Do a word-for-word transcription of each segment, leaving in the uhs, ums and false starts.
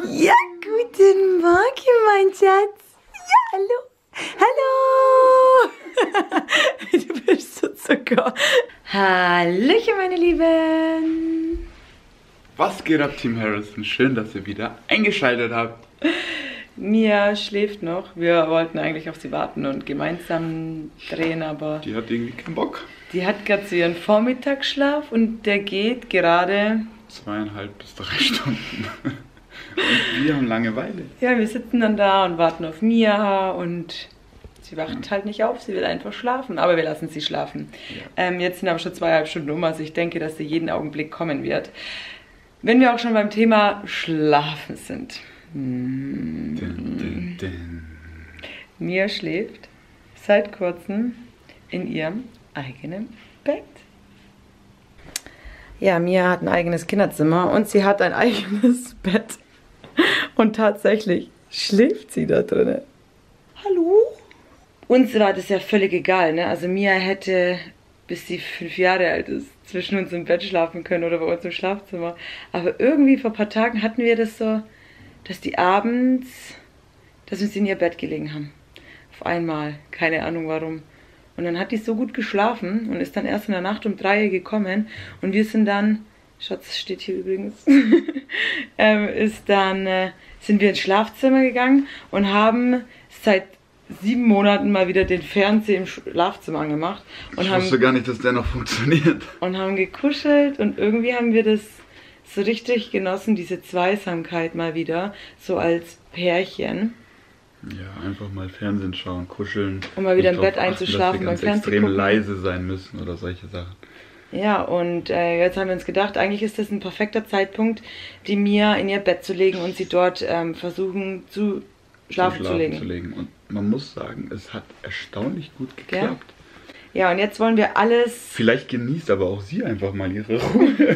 Ja, guten Morgen, mein Schatz. Ja, hallo. Hallo. Du bist so Zucker. Hallöchen, meine Lieben. Was geht ab, Team Harrison? Schön, dass ihr wieder eingeschaltet habt. Mia schläft noch. Wir wollten eigentlich auf sie warten und gemeinsam drehen, aber... Die hat irgendwie keinen Bock. Die hat gerade so ihren Vormittagsschlaf und der geht gerade... Zweieinhalb bis drei Stunden. Und wir haben Langeweile. Ja, wir sitzen dann da und warten auf Mia und sie wacht halt nicht auf. Sie will einfach schlafen, aber wir lassen sie schlafen. Ja. Ähm, jetzt sind aber schon zweieinhalb Stunden um, also ich denke, dass sie jeden Augenblick kommen wird. Wenn wir auch schon beim Thema Schlafen sind. Hm. Dun, dun, dun. Mia schläft seit kurzem in ihrem eigenen Bett. Ja, Mia hat ein eigenes Kinderzimmer und sie hat ein eigenes Bett. Und tatsächlich schläft sie da drin. Hallo? Uns war das ja völlig egal, ne? Also Mia hätte, bis sie fünf Jahre alt ist, zwischen uns im Bett schlafen können oder bei uns im Schlafzimmer. Aber irgendwie vor ein paar Tagen hatten wir das so, dass die abends, dass wir sie in ihr Bett gelegen haben. Auf einmal. Keine Ahnung warum. Und dann hat die so gut geschlafen und ist dann erst in der Nacht um drei gekommen. Und wir sind dann, Schatz steht hier übrigens, ähm, ist dann, äh, sind wir ins Schlafzimmer gegangen und haben seit sieben Monaten mal wieder den Fernseher im Schlafzimmer angemacht. Und ich haben, wusste gar nicht, dass der noch funktioniert. Und haben gekuschelt und irgendwie haben wir das so richtig genossen, diese Zweisamkeit mal wieder, so als Pärchen. Ja, einfach mal Fernsehen schauen, kuscheln. Um mal wieder im Bett einzuschlafen, beim Fernsehen extrem gucken. Leise sein müssen oder solche Sachen. Ja, und äh, jetzt haben wir uns gedacht, eigentlich ist das ein perfekter Zeitpunkt, die Mia in ihr Bett zu legen und sie dort ähm, versuchen zu schlafen, schlafen zu, legen. zu legen. Und man muss sagen, es hat erstaunlich gut geklappt. Ja, ja, und jetzt wollen wir alles... Vielleicht genießt aber auch sie einfach mal ihre Ruhe.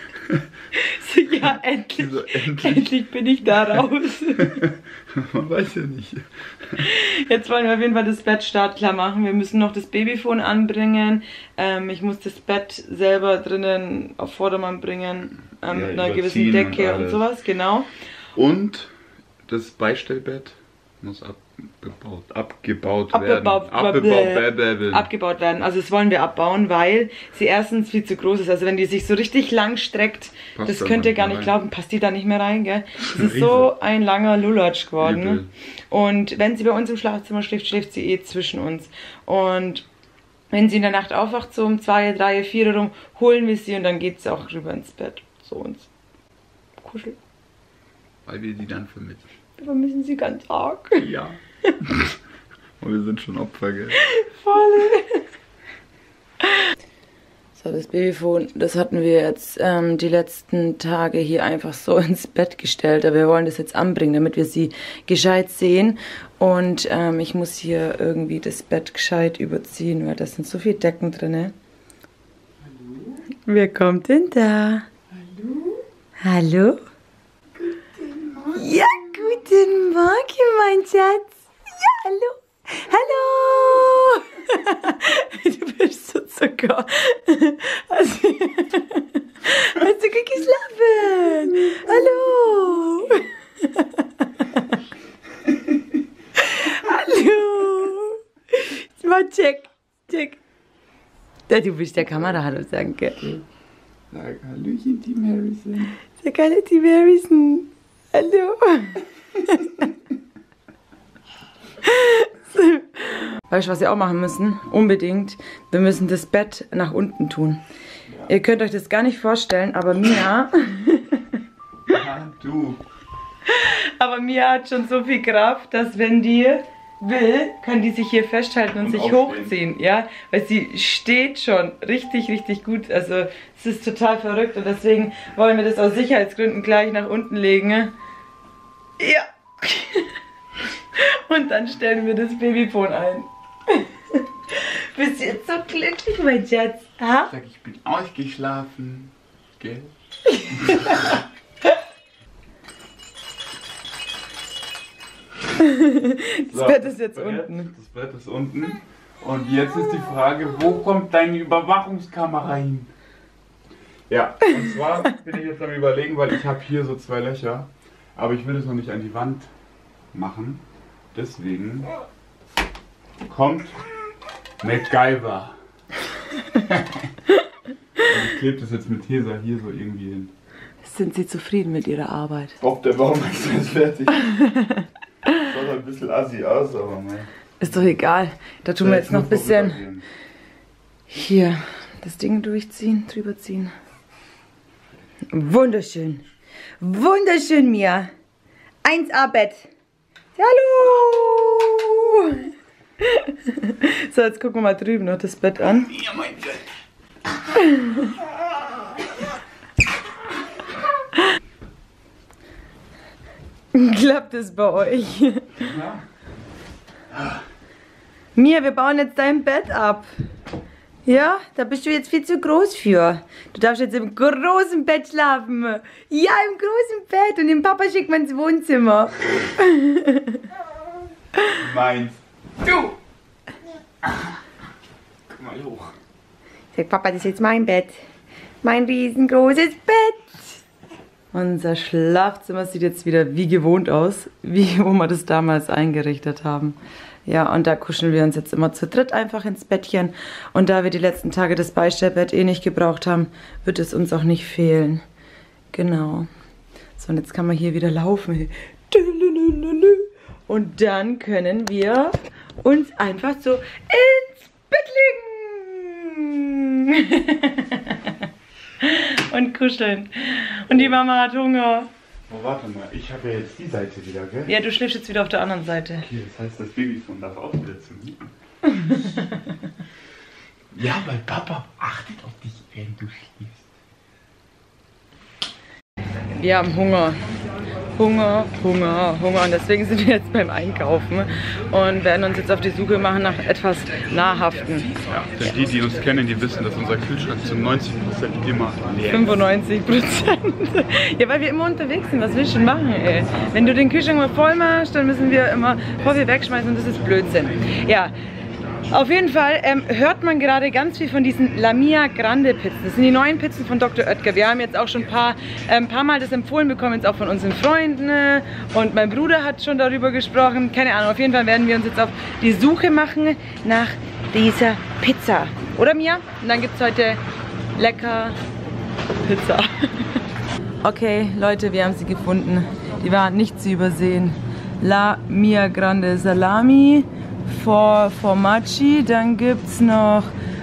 So, ja, endlich, so, endlich. endlich bin ich da raus. Man weiß ja nicht. Jetzt wollen wir auf jeden Fall das Bett startklar machen. Wir müssen noch das Babyphone anbringen. Ähm, ich muss das Bett selber drinnen auf Vordermann bringen. Ähm, ja, mit einer gewissen Decke und, und sowas, genau. Und das Beistellbett muss abgebaut, abgebaut abgebaut, werden. Abgebaut werden. Abgebaut werden. Also das wollen wir abbauen, weil sie erstens viel zu groß ist. Also wenn die sich so richtig lang streckt, passt das könnt ihr gar nicht rein. Glauben, passt die da nicht mehr rein, gell? Das ist so ein langer Lulatsch geworden. Übel. Und wenn sie bei uns im Schlafzimmer schläft, schläft sie eh zwischen uns. Und wenn sie in der Nacht aufwacht, so um zwei, drei, vier rum, holen wir sie und dann geht sie auch rüber ins Bett. So uns kuscheln. Weil wir die dann vermissen. Wir vermissen sie ganz arg. Ja. Und wir sind schon Opfer, gell? Voll. So, das Babyphone, das hatten wir jetzt ähm, die letzten Tage hier einfach so ins Bett gestellt. Aber wir wollen das jetzt anbringen, damit wir sie gescheit sehen. Und ähm, ich muss hier irgendwie das Bett gescheit überziehen, weil da sind so viele Decken drin. Hallo? Wer kommt denn da? Hallo? Hallo? Guten Morgen. Ja, guten Morgen, mein Schatz. Ja, hallo. Hallo. Du bist so Zucker. Hast du, hast du gut geschlafen? Hallo. Hallo. Jetzt mal check. Check. Ja, du bist der Kamera. Hallo, danke. Sag Hallöchen, Team Harrison. Sag hallo, Team Harrison. Hallo. Weißt du, was wir auch machen müssen? Unbedingt. Wir müssen das Bett nach unten tun. Ja. Ihr könnt euch das gar nicht vorstellen, aber Mia... Ja, du. Aber Mia hat schon so viel Kraft, dass wenn die will, kann die sich hier festhalten und, und sich aufstehen. Hochziehen. Ja? Weil sie steht schon richtig, richtig gut. Also es ist total verrückt und deswegen wollen wir das aus Sicherheitsgründen gleich nach unten legen. Ja. Und dann stellen wir das Babyphone ein. Bist du jetzt so glücklich, mein Schatz? Ha? Sag, ich bin ausgeschlafen. Gell? Das so, Bett ist jetzt das Bett, unten. Das Bett ist unten. Und jetzt ist die Frage, wo kommt deine Überwachungskamera hin? Ja, und zwar bin ich jetzt am Überlegen, weil ich habe hier so zwei Löcher. Aber ich will es noch nicht an die Wand machen. Deswegen kommt MacGyver. Ich klebe das jetzt mit Tesa hier so irgendwie hin. Sind Sie zufrieden mit Ihrer Arbeit? Ob der Baum ist jetzt fertig. Schaut ein bisschen assi aus, aber mal. Ist doch egal. Da tun wir jetzt noch ein bisschen hier das Ding durchziehen, drüber ziehen. Wunderschön. Wunderschön, Mia. eins A Bett. Hallo! So, jetzt gucken wir mal drüben noch das Bett an. Ja, mein Gott. Klappt es bei euch? Ja. Mia, wir bauen jetzt dein Bett ab. Ja, da bist du jetzt viel zu groß für. Du darfst jetzt im großen Bett schlafen. Ja, im großen Bett. Und den Papa schickt man ins Wohnzimmer. Meins. Du! Guck mal hoch. Sag, Papa, das ist jetzt mein Bett. Mein riesengroßes Bett. Unser Schlafzimmer sieht jetzt wieder wie gewohnt aus, wie wo wir das damals eingerichtet haben. Ja, und da kuscheln wir uns jetzt immer zu dritt einfach ins Bettchen. Und da wir die letzten Tage das Beistellbett eh nicht gebraucht haben, wird es uns auch nicht fehlen. Genau. So, und jetzt kann man hier wieder laufen. Und dann können wir uns einfach so ins Bett legen. Und kuscheln. Und die Mama hat Hunger. Oh, warte mal, ich habe ja jetzt die Seite wieder, gell? Ja, du schläfst jetzt wieder auf der anderen Seite. Okay, das heißt, das Babyphone darf aufblitzen. Ja, weil Papa achtet auf dich, wenn du schläfst. Wir haben Hunger. Hunger, Hunger, Hunger. Und deswegen sind wir jetzt beim Einkaufen und werden uns jetzt auf die Suche machen nach etwas Nahrhaften. Ja, denn die, die uns kennen, die wissen, dass unser Kühlschrank zu neunzig Prozent immer leer ist. fünfundneunzig Prozent. Ja, weil wir immer unterwegs sind. Was willst du denn machen, ey? Wenn du den Kühlschrank mal voll machst, dann müssen wir immer voll viel wegschmeißen und das ist Blödsinn. Ja. Auf jeden Fall ähm, hört man gerade ganz viel von diesen Lamia Grande Pizzen. Das sind die neuen Pizzen von Doktor Oetker. Wir haben jetzt auch schon ein paar, äh, paar Mal das empfohlen bekommen, jetzt auch von unseren Freunden. Äh, und mein Bruder hat schon darüber gesprochen. Keine Ahnung, auf jeden Fall werden wir uns jetzt auf die Suche machen nach dieser Pizza. Oder, Mia? Und dann gibt es heute lecker Pizza. Okay, Leute, wir haben sie gefunden. Die waren nicht zu übersehen. Lamia Grande Salami. For Formaggi, dann gibt es noch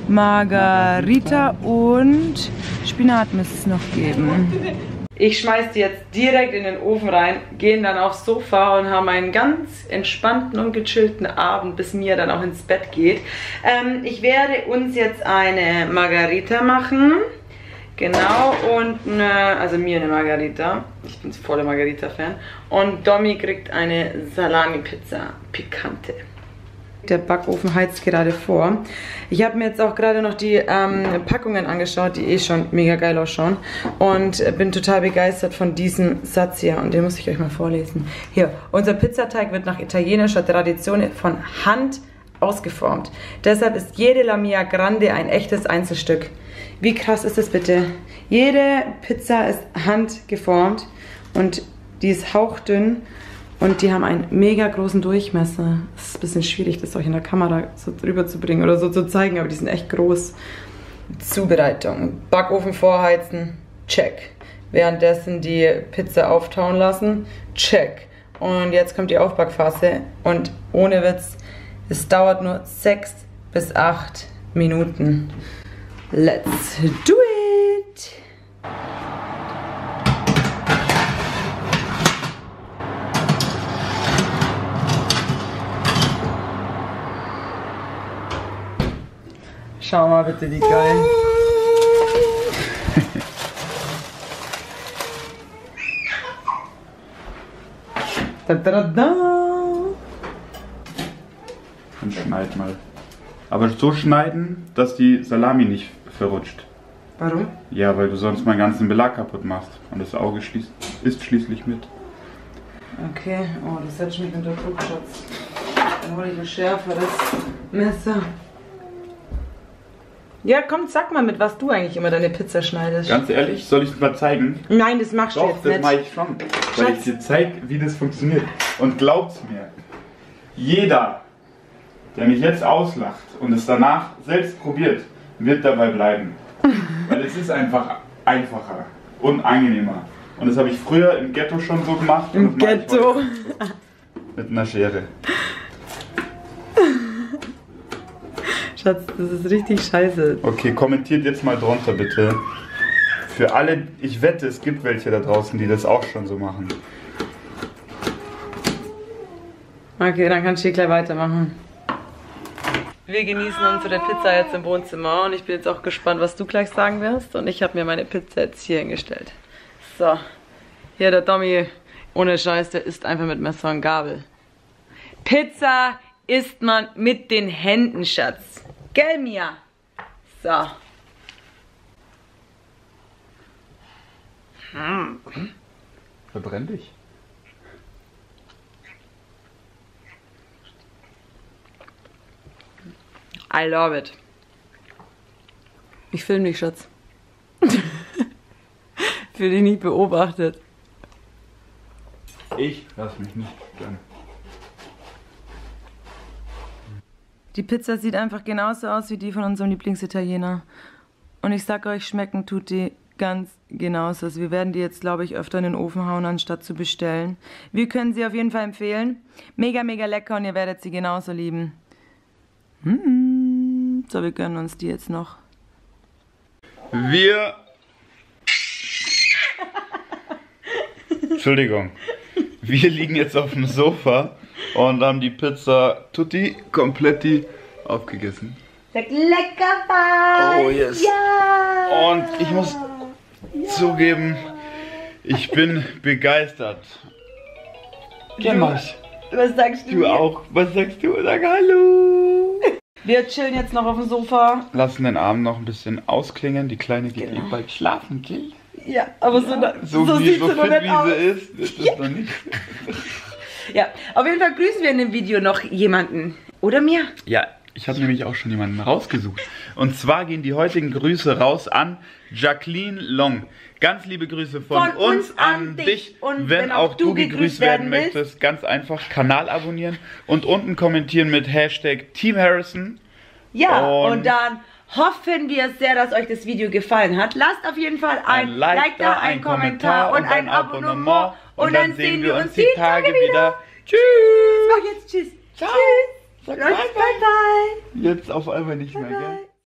Margarita und Spinat müsste es noch geben. Ich schmeiß die jetzt direkt in den Ofen rein, gehen dann aufs Sofa und haben einen ganz entspannten und gechillten Abend, bis Mia dann auch ins Bett geht. Ähm, ich werde uns jetzt eine Margarita machen. Genau, und eine, also mir eine Margarita. Ich bin voller Margarita-Fan. Und Domi kriegt eine Salami-Pizza Picante. Der Backofen heizt gerade vor. Ich habe mir jetzt auch gerade noch die ähm, Packungen angeschaut, die eh schon mega geil ausschauen. Und bin total begeistert von diesem Satz hier. Und den muss ich euch mal vorlesen. Hier, unser Pizzateig wird nach italienischer Tradition von Hand ausgeformt. Deshalb ist jede Lamia Grande ein echtes Einzelstück. Wie krass ist das bitte? Jede Pizza ist handgeformt und die ist hauchdünn. Und die haben einen mega großen Durchmesser. Es ist ein bisschen schwierig, das euch in der Kamera so drüber zu bringen oder so zu zeigen, aber die sind echt groß. Zubereitung. Backofen vorheizen. Check. Währenddessen die Pizza auftauen lassen. Check. Und jetzt kommt die Aufbackphase. Und ohne Witz, es dauert nur sechs bis acht Minuten. Let's do it! Schau mal bitte, wie geil. Da, da, da. Dann schneid mal. Aber so schneiden, dass die Salami nicht verrutscht. Warum? Ja, weil du sonst meinen ganzen Belag kaputt machst. Und das Auge schließt, ist schließlich mit. Okay, oh, das setzt mich unter Druck, Schatz. Dann hole ich ein schärferes Messer. Ja, komm, sag mal, mit was du eigentlich immer deine Pizza schneidest. Ganz ehrlich, soll ich es mal zeigen? Nein, das machst du Doch, jetzt das nicht. mache ich schon. Weil Schatz. ich dir zeige, wie das funktioniert. Und glaubt's mir, jeder, der mich jetzt auslacht und es danach selbst probiert, wird dabei bleiben. Weil es ist einfach einfacher und angenehmer. Und das habe ich früher im Ghetto schon so gemacht. Im und das mache ich Ghetto. heute mit einer Schere. Schatz, das ist richtig scheiße. Okay, kommentiert jetzt mal drunter bitte. Für alle, ich wette, es gibt welche da draußen, die das auch schon so machen. Okay, dann kannst du hier gleich weitermachen. Wir genießen unsere Pizza jetzt im Wohnzimmer und ich bin jetzt auch gespannt, was du gleich sagen wirst. Und ich habe mir meine Pizza jetzt hier hingestellt. So, hier der Tommy, ohne Scheiß, der isst einfach mit Messer und Gabel. Pizza isst man mit den Händen, Schatz. Gell, Mia? So. Hm. Verbrenn dich. I love it. Ich filme dich, Schatz. Für dich nicht beobachtet. Ich lass mich nicht stören. Die Pizza sieht einfach genauso aus wie die von unserem Lieblingsitaliener. Und ich sag euch, schmecken tut die ganz genauso. Also wir werden die jetzt, glaube ich, öfter in den Ofen hauen, anstatt zu bestellen. Wir können sie auf jeden Fall empfehlen. Mega, mega lecker und ihr werdet sie genauso lieben. Mm. So, wir gönnen uns die jetzt noch. Wir... Entschuldigung. Wir liegen jetzt auf dem Sofa und haben die Pizza tutti kompletti aufgegessen. Sag lecker was! Oh yes. Ja! Und ich muss zugeben, ich bin begeistert. Ja, Masch. Was sagst du? Du auch. Was sagst du? Sag Hallo. Wir chillen jetzt noch auf dem Sofa. Lassen den Abend noch ein bisschen ausklingen. Die Kleine geht Genau. eh bald schlafen, gell? Ja, aber so, So, so wie, sieht so sie noch fit nicht wie aus. sie ist, ist das noch nicht. Ja, auf jeden Fall grüßen wir in dem Video noch jemanden. Oder mir? Ja, ich habe nämlich auch schon jemanden rausgesucht. Und zwar gehen die heutigen Grüße raus an Jacqueline Long. Ganz liebe Grüße von, Von uns, uns an an dich. dich. Und wenn, auch du gegrüßt werden möchtest, ganz einfach Kanal abonnieren und unten kommentieren mit Hashtag Team Harrison. Ja, Und- und, dann hoffen wir sehr, dass euch das Video gefallen hat. Lasst auf jeden Fall ein, Ein Like da, ein ein Kommentar und ein Abonnement. Und dann sehen wir uns die Tage wieder. Tschüss. Mach jetzt Tschüss. Ciao. Tschüss. Sag Bye, bye, bye. Jetzt auf einmal nicht mehr, Bye, gell? bye.